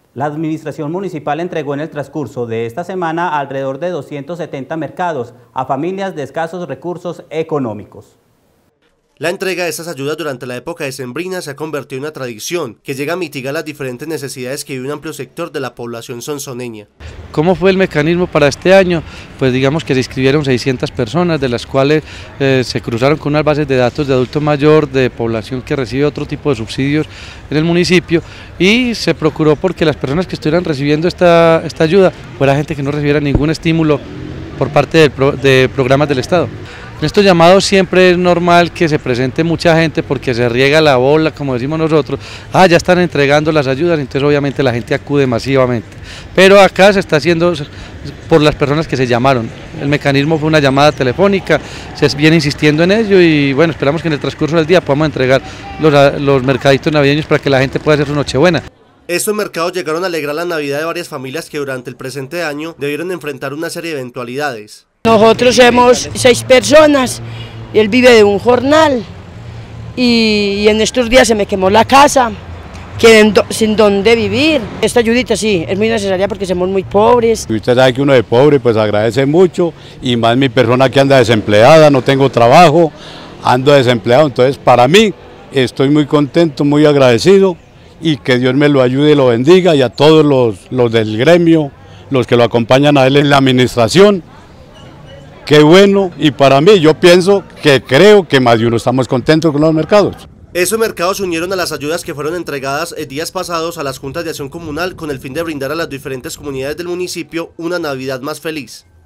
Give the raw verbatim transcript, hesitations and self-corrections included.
La administración municipal entregó en el transcurso de esta semana alrededor de doscientos setenta mercados a familias de escasos recursos económicos. La entrega de estas ayudas durante la época decembrina se ha convertido en una tradición que llega a mitigar las diferentes necesidades que vive un amplio sector de la población sonsoneña. ¿Cómo fue el mecanismo para este año? Pues digamos que se inscribieron seiscientas personas, de las cuales eh, se cruzaron con unas bases de datos de adulto mayor, de población que recibe otro tipo de subsidios en el municipio, y se procuró porque las personas que estuvieran recibiendo esta, esta ayuda fuera gente que no recibiera ningún estímulo por parte de, pro, de programas del Estado. En estos llamados siempre es normal que se presente mucha gente porque se riega la bola, como decimos nosotros, ah, ya están entregando las ayudas, entonces obviamente la gente acude masivamente. Pero acá se está haciendo por las personas que se llamaron. El mecanismo fue una llamada telefónica, se viene insistiendo en ello y bueno, esperamos que en el transcurso del día podamos entregar los, los mercaditos navideños para que la gente pueda hacer su Nochebuena. Estos mercados llegaron a alegrar la Navidad de varias familias que durante el presente año debieron enfrentar una serie de eventualidades. Nosotros somos seis personas, él vive de un jornal y, y en estos días se me quemó la casa, quedé sin dónde vivir. Esta ayudita sí, es muy necesaria porque somos muy pobres. Usted sabe que uno de pobre pues agradece mucho y más mi persona que anda desempleada, no tengo trabajo, ando desempleado, entonces para mí estoy muy contento, muy agradecido y que Dios me lo ayude y lo bendiga y a todos los, los del gremio, los que lo acompañan a él en la administración. Qué bueno, y para mí yo pienso que creo que más de uno estamos contentos con los mercados. Esos mercados se unieron a las ayudas que fueron entregadas en días pasados a las juntas de acción comunal con el fin de brindar a las diferentes comunidades del municipio una Navidad más feliz.